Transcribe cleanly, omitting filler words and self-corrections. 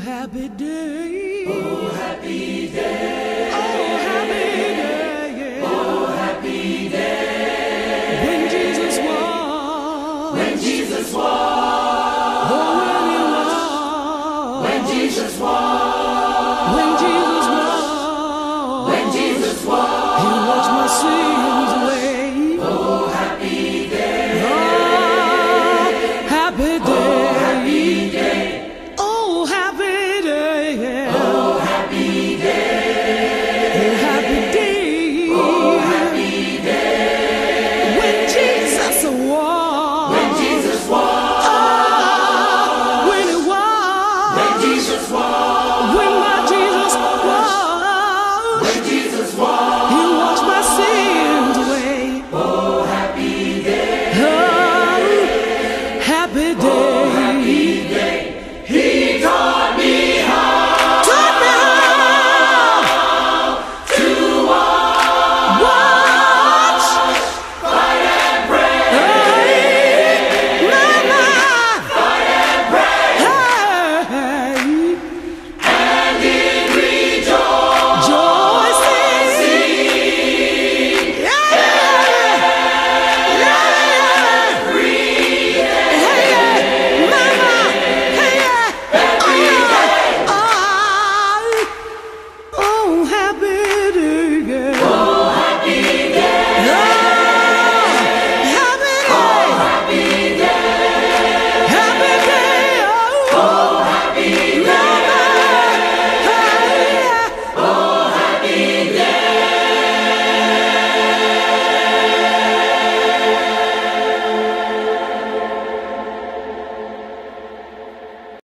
happy day. Oh, happy day. Oh, happy day, yeah. Oh, happy day. When Jesus walked. When Jesus walked. Oh, when he walked. When Jesus walked.